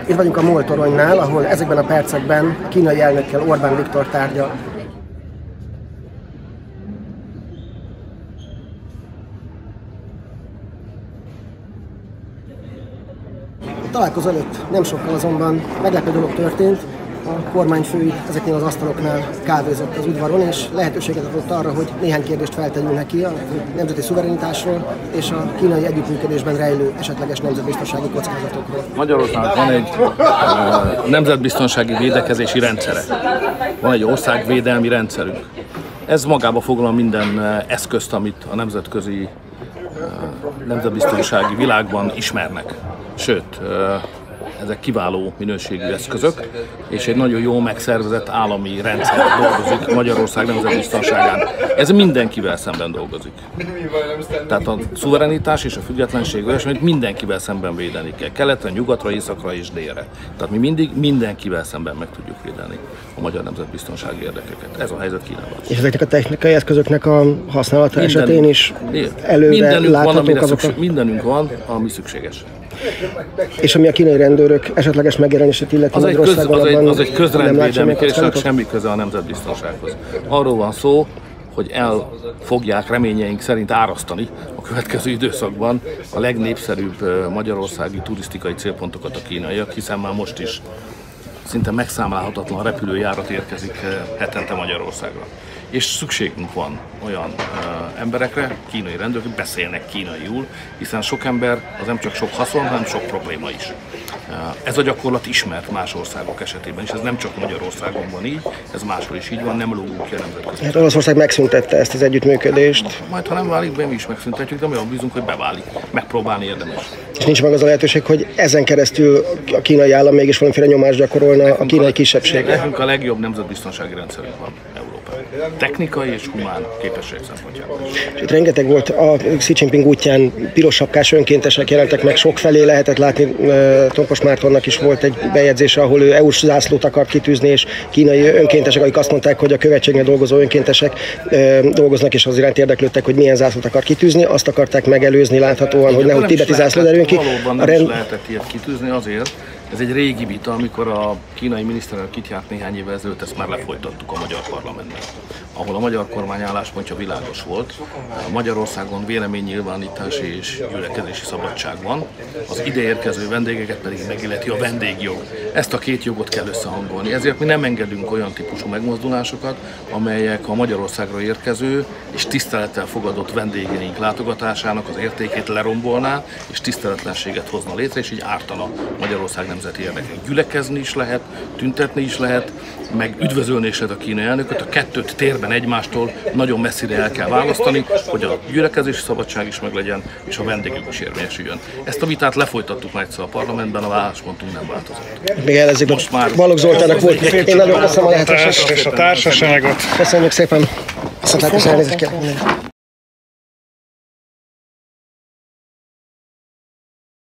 Itt vagyunk a MOL toronynál, ahol ezekben a percekben kínai elnökkel Orbán Viktor tárgyal. A találkozó előtt nem sokkal azonban meglepő dolog történt. A kormányfő ezeknél az asztaloknál kávézott az udvaron, és lehetőséget adott arra, hogy néhány kérdést feltegyünk neki a nemzeti szuverenitásról és a kínai együttműködésben rejlő esetleges nemzetbiztonsági kockázatokról. Magyarországnak van egy nemzetbiztonsági védekezési rendszere, van egy országvédelmi rendszerünk. Ez magába foglal minden eszközt, amit a nemzetközi nemzetbiztonsági világban ismernek. Sőt, ezek kiváló minőségű eszközök, és egy nagyon jó megszervezett állami rendszer dolgozik Magyarország nemzetbiztonságán. Ez mindenkivel szemben dolgozik. Tehát a szuverenitás és a függetlenség olyasmi, hogy mindenkivel szemben védeni kell. Keletre, nyugatra, északra és délre. Tehát mi mindig mindenkivel szemben meg tudjuk védeni a magyar nemzetbiztonsági érdekeket. Ez a helyzet Kínában. És ezeknek a technikai eszközöknek a használata esetén is előre láthatók azok? Mindenünk van, ami szükséges. És ami a kínai rendőrök esetleges megjelenését illeti Magyarországon, az egy közrendvédelmi kérdés, semmi köze a nemzetbiztonsághoz. Arról van szó, hogy el fogják reményeink szerint árasztani a következő időszakban a legnépszerűbb magyarországi turisztikai célpontokat a kínaiak, hiszen már most is szinte megszámlálhatatlan repülőjárat érkezik hetente Magyarországra. És szükségünk van olyan emberekre, kínai rendőrök, hogy beszélnek kínaiul, hiszen sok ember az nem csak sok haszon, hanem sok probléma is. Ez a gyakorlat ismert más országok esetében is, ez nem csak Magyarországon van így, ez máshol is így van, nem lógunk ki a nemzetközi. Hát Olaszország megszüntette ezt az együttműködést. Majd ha nem válik be, mi is megszüntetjük, de mi olyan bízunk, hogy beválik. Megpróbálni érdemes. És nincs meg az a lehetőség, hogy ezen keresztül a kínai állam mégis valamiféle nyomást gyakorolna a kínai kisebbségre? Nekünk a legjobb nemzetbiztonsági rendszerünk van Európában. Technikai és humán képesség szempontjából. És itt rengeteg volt a Xi Jinping útján piros sapkás önkéntesek jelentek meg sokfelé, lehetett látni, Tompos Mártonnak is volt egy bejegyzése, ahol ő EU-s zászlót akart kitűzni, és kínai önkéntesek, akik azt mondták, hogy a követségnél dolgozó önkéntesek dolgoznak, és az iránt érdeklődtek, hogy milyen zászlót akar kitűzni, azt akarták megelőzni láthatóan, hogy nehogy tibeti zászló derüljön ki. Valóban nem is lehetett ilyet kitűzni azért. Ez egy régi vita, amikor a kínai miniszterelnök itt járt néhány évvel ezelőtt, ezt már lefolytattuk a magyar parlamentben, ahol a magyar kormány álláspontja világos volt. Magyarországon véleménynyilvánítási és gyülekezési szabadság van, az ideérkező vendégeket pedig megilleti a vendégjog. Ezt a két jogot kell összehangolni, ezért mi nem engedünk olyan típusú megmozdulásokat, amelyek a Magyarországra érkező és tisztelettel fogadott vendégeink látogatásának az értékét lerombolná, és tiszteletlenséget hozna létre, és így ártana Magyarország nemzeti érdekek. Gyülekezni is lehet, tüntetni is lehet, meg üdvözölni is lehet a kínai elnököt, a kettőt térben egymástól nagyon messzire el kell választani, hogy a gyülekezési szabadság is meglegyen, és a vendégük is érvényesüljön. Ezt a vitát lefolytattuk már egyszer a parlamentben, a álláspontunk nem változott. Még elezik, most már Balogh Zoltánnak volt. Én nagyon köszönöm a lehetőséget. És a társaságot. Köszönjük szépen. Viszontlátásra, elnézést kérek.